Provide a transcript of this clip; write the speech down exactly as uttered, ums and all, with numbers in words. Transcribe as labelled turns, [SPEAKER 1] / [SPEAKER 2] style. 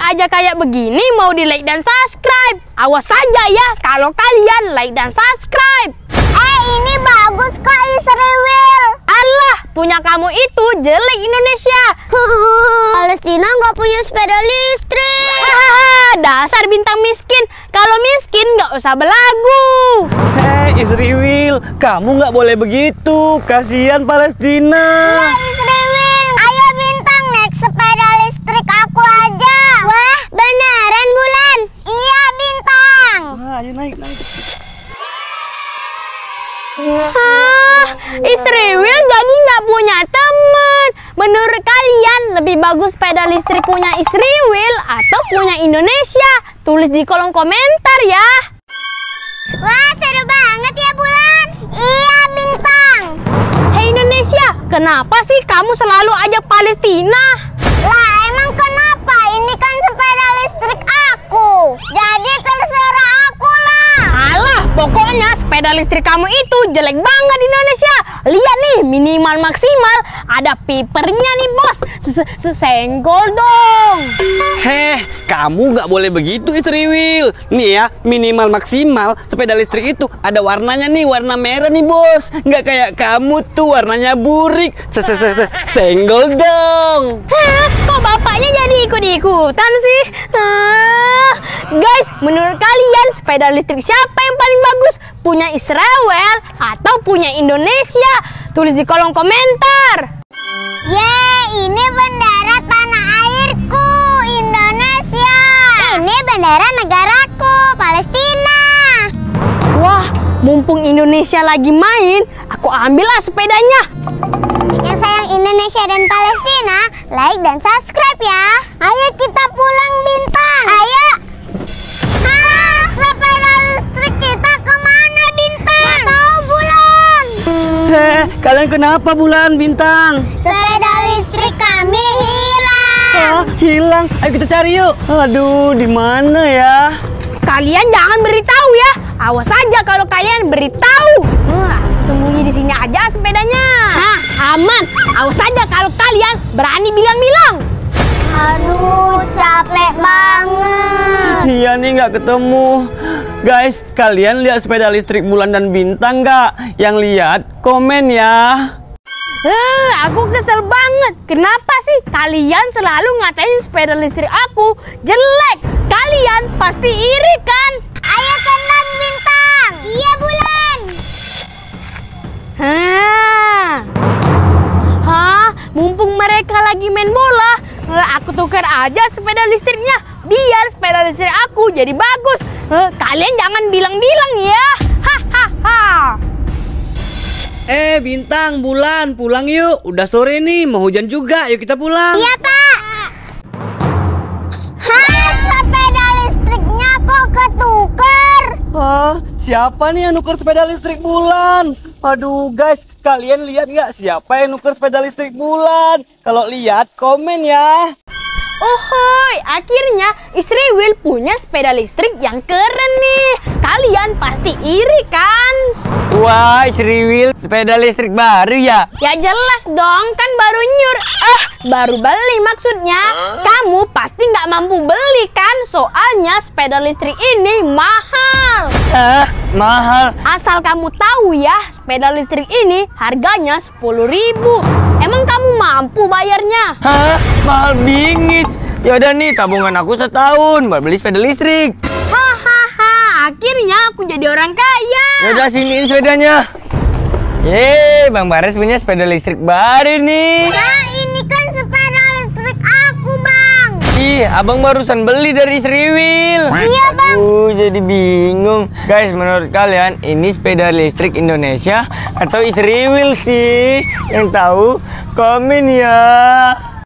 [SPEAKER 1] aja kayak begini mau di like dan subscribe. Awas saja ya kalau kalian like dan subscribe.
[SPEAKER 2] Eh, ini bagus kok Israel.
[SPEAKER 1] Allah, punya kamu itu jelek Indonesia.
[SPEAKER 2] Palestina nggak punya sepeda listrik.
[SPEAKER 1] Hahaha, dasar bintang miskin. Kalau miskin nggak usah belagu.
[SPEAKER 3] Hei Israel, kamu nggak boleh begitu. Kasihan Palestina.
[SPEAKER 2] Ya Israel, ayo Bintang naik sepeda listrik aku aja. Wah, beneran Bulan? Iya Bintang.
[SPEAKER 3] Wah, ayo naik naik.
[SPEAKER 1] Hah, Israel jadi nggak punya teman. Menurut kalian lebih bagus sepeda listrik punya Israel atau punya Indonesia? Tulis di kolom komentar ya.
[SPEAKER 2] Wah, seru banget ya Bulan. Iya Bintang.
[SPEAKER 1] Hei Indonesia, kenapa sih kamu selalu ajak Palestina?
[SPEAKER 2] Lah emang kenapa? Ini kan sepeda listrik aku. Jadi terserah aku lah.
[SPEAKER 1] Alah, pokoknya sepeda listrik kamu itu jelek banget di Indonesia. Lihat nih, minimal maksimal ada pipernya nih bos. Senggol dong.
[SPEAKER 3] Heh, kamu nggak boleh begitu Israel. Nih ya, minimal maksimal sepeda listrik itu ada warnanya nih, warna merah nih bos. Nggak kayak kamu tuh warnanya burik. Senggol dong.
[SPEAKER 1] Hah, kok bapaknya jadi ikut-ikutan sih? Hah. Guys, menurut kalian sepeda listrik siapa yang paling bagus? Punya Israel atau punya Indonesia? Tulis di kolom komentar.
[SPEAKER 2] Yeay, ini bendera tanah airku, Indonesia. Ini bendera negaraku, Palestina.
[SPEAKER 1] Wah, mumpung Indonesia lagi main, aku ambillah sepedanya.
[SPEAKER 2] Yang sayang Indonesia dan Palestina, like dan subscribe ya. Ayo kita pulang Bintang. Ayo. Hah, sepeda listrik kita kemana Bintang? Gak tahu Bulan.
[SPEAKER 3] Heh, kalian kenapa Bulan, Bintang?
[SPEAKER 2] Sepeda listrik kami hilang.
[SPEAKER 3] Ah, hilang. Ayo kita cari yuk. Aduh, di mana ya?
[SPEAKER 1] Kalian jangan beritahu ya. Awas saja kalau kalian beritahu. Nah, aku sembunyi di sini aja sepedanya. Hah, aman. Awas saja kalau kalian berani bilang-bilang.
[SPEAKER 2] Aduh, capek banget.
[SPEAKER 3] Iya nih nggak ketemu. Guys, kalian lihat sepeda listrik Bulan dan Bintang nggak? Yang lihat komen ya.
[SPEAKER 1] Eh, aku kesel banget. Kenapa sih kalian selalu ngatain sepeda listrik aku jelek? Kalian pasti iri kan?
[SPEAKER 2] Ayo tenang Bintang. Iya Bulan.
[SPEAKER 1] Hah, Hah, mumpung mereka lagi main bola, eh, aku tukar aja sepeda listriknya biar sepeda listrik aku jadi bagus. Eh, kalian jangan bilang-bilang ya. Hahaha.
[SPEAKER 3] Eh, Bintang, Bulan, pulang yuk. Udah sore nih, mau hujan juga. Yuk kita pulang.
[SPEAKER 2] Iya Pak. Hah, sepeda listriknya kok ketuker?
[SPEAKER 3] Hah, siapa nih yang nuker sepeda listrik Bulan? Aduh guys, kalian lihat nggak siapa yang nuker sepeda listrik Bulan? Kalau lihat, komen ya.
[SPEAKER 1] Ohoi, akhirnya Israel punya sepeda listrik yang keren nih. Kalian pasti iri kan?
[SPEAKER 4] Wah, Israel, sepeda listrik baru ya?
[SPEAKER 1] Ya jelas dong, kan baru nyur. Ah, baru beli maksudnya. Kamu pasti nggak mampu beli kan? Soalnya sepeda listrik ini mahal.
[SPEAKER 4] Ah, mahal.
[SPEAKER 1] Asal kamu tahu ya, sepeda listrik ini harganya sepuluh ribu. Emang kamu mampu bayarnya?
[SPEAKER 4] Hah, mahal bingit. Yaudah nih, tabungan aku setahun buat beli sepeda listrik.
[SPEAKER 1] Hahaha, akhirnya aku jadi orang kaya.
[SPEAKER 4] Yaudah, siniin sepedanya. Yeay, Bang Bares punya sepeda listrik baru nih.
[SPEAKER 2] Nah, ini kan sepeda listrik aku Bang.
[SPEAKER 4] Ih, abang barusan beli dari Sriwil.
[SPEAKER 2] Iya Bang.
[SPEAKER 4] Aduh, jadi bingung. Guys, menurut kalian ini sepeda listrik Indonesia atau Sriwil sih? Yang tahu komen ya.